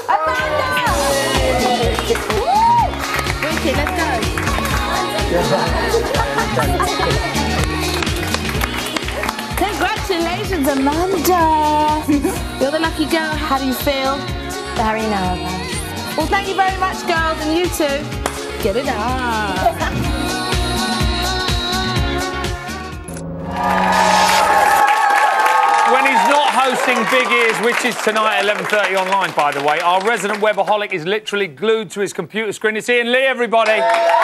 Amanda! Wicked, let's go. Congratulations, Amanda. You're the lucky girl. How do you feel? Very nervous. Well, thank you very much, girls, and you too. Get it up. When he's not hosting Big Ears, which is tonight at 11:30 online, by the way, our resident webaholic is literally glued to his computer screen. It's Ian Lee, everybody.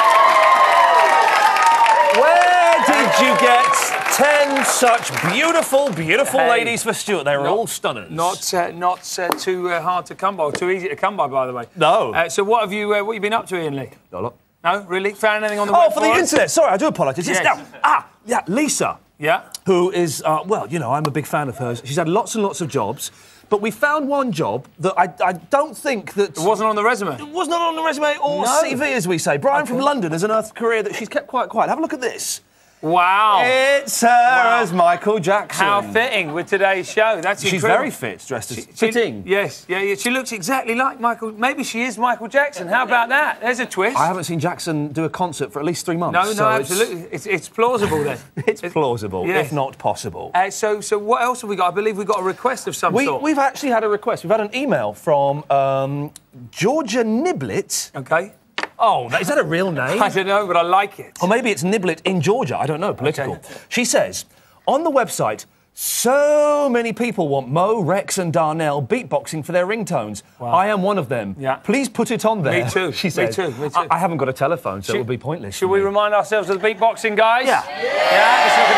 Where did you get 10 such beautiful ladies for Stuart? They were all stunners. Not too hard to come by, or too easy to come by the way. No. So what have you been up to, Ian Lee? Not a lot. No, really? Found anything on the web for the internet. Sorry, I do apologise. Yes. Now, Lisa. Yeah. Who is, well, you know, I'm a big fan of hers. She's had lots and lots of jobs, but we found one job that I don't think that... It wasn't on the resume? It was not on the resume or CV, as we say. Brian from London has unearthed a career that she's kept quite quiet. Have a look at this. Wow. It's her as Michael Jackson. How fitting with today's show. That's incredible. She's very fit, dressed as fitting. Yes, yeah. She looks exactly like Michael. Maybe she is Michael Jackson. How about that? There's a twist. I haven't seen Jackson do a concert for at least 3 months. No, absolutely. It's plausible then. It's plausible, yes. if not possible. So what else have we got? I believe we've got a request of some sort. We've actually had a request. We've had an email from Georgia Niblet. OK. Oh, is that a real name? I don't know, but I like it. Or maybe it's Niblet in Georgia. I don't know, political. Okay. She says, on the website, so many people want Mo, Rex and Darnell beatboxing for their ringtones. Wow. I am one of them. Yeah. Please put it on there. Me too. She says. Me too. I haven't got a telephone, so it would be pointless. Should we remind ourselves of the beatboxing, guys? Yeah. Yeah, let's look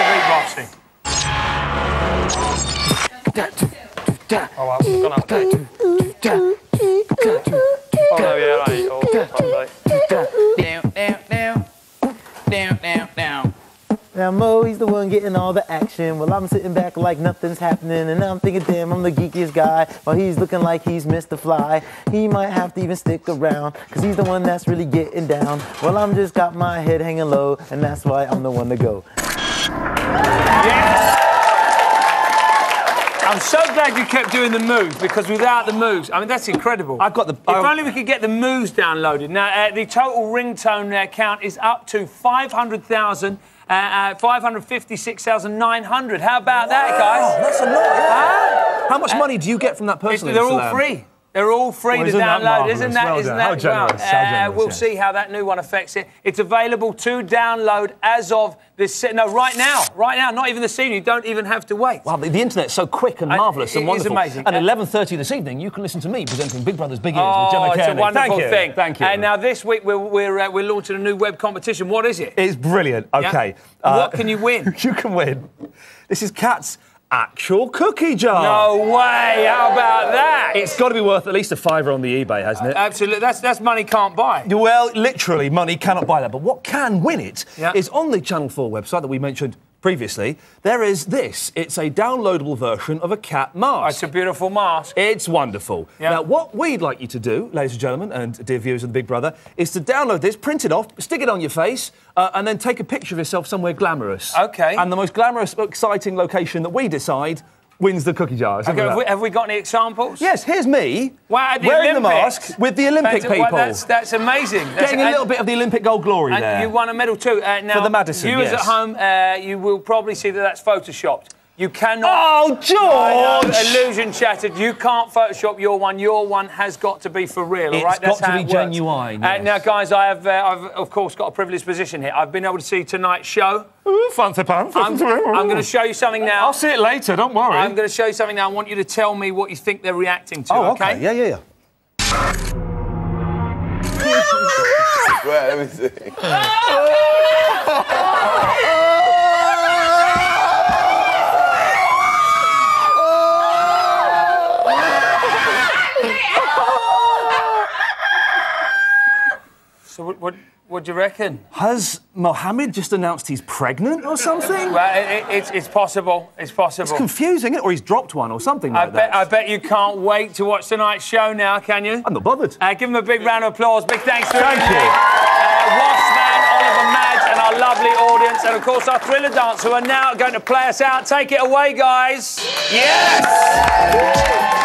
at the beatboxing. Oh, well, I'm gonna... Oh, no, yeah, right. Oh, down. Now Mo, he's the one getting all the action. Well, I'm sitting back like nothing's happening, and I'm thinking, damn, I'm the geekiest guy. While he's looking like he's Mr. Fly. He might have to even stick around, cause he's the one that's really getting down. Well, I'm just got my head hanging low, and that's why I'm the one to go. Yes! I'm so glad you kept doing the moves, because without the moves, I mean, that's incredible. I've got the... If only we could get the moves downloaded. Now, the total ringtone count is up to 500,000, 556,900. How about that, guys? That's a lot, yeah. How much money do you get from that person? They're all free. They're all free to download. Isn't that how generous? We'll see how that new one affects it. It's available to download as of this... No, right now, not even this evening. You don't even have to wait. Wow, the internet's so quick and marvellous and wonderful. It's amazing. At 11:30 this evening, you can listen to me presenting Big Brother's Big Ears with Gemma Kearney. It's a wonderful thing. Thank you. And now this week we're launching a new web competition. What is it? It's brilliant. OK. Yeah? What can you win? You can win. This is Kat's actual cookie jar. No way! How about that? It's got to be worth at least a £5 on the eBay, hasn't it? Absolutely. That's money can't buy. Well, literally, money cannot buy that. But what can win it is on the Channel 4 website that we mentioned previously, there is this. It's a downloadable version of a cat mask. Oh, it's a beautiful mask. It's wonderful. Yeah. Now, what we'd like you to do, ladies and gentlemen, and dear viewers of the Big Brother, is to download this, print it off, stick it on your face, and then take a picture of yourself somewhere glamorous. OK. And the most glamorous, exciting location that we decide wins the cookie jar. Okay, have we got any examples? Yes, here's me wearing the mask with the Olympic people. Well, that's amazing. Getting a little bit of the Olympic gold glory and there. You won a medal too. Now, for the Madison, viewers at home, you will probably see that that's photoshopped. You cannot... Oh, George! Illusion shattered. You can't Photoshop your one. Your one has got to be for real, all right? It's got to be genuine, yes. Now, guys, I've, of course, got a privileged position here. I've been able to see tonight's show. Ooh, fancy pants. I'm going to show you something now. I'll see it later, don't worry. I'm going to show you something now. I want you to tell me what you think they're reacting to, OK? Yeah. Right, let me see. So what do you reckon? Has Mohammed just announced he's pregnant or something? Well, it's possible. It's possible. It's confusing, isn't it? Or he's dropped one or something like that. I bet you can't wait to watch tonight's show now, can you? I'm not bothered. Give him a big round of applause. Big thanks to Thank you. Wasman, Oliver Madge, and our lovely audience, and of course our Thriller Dance, who are now going to play us out. Take it away, guys. Yes!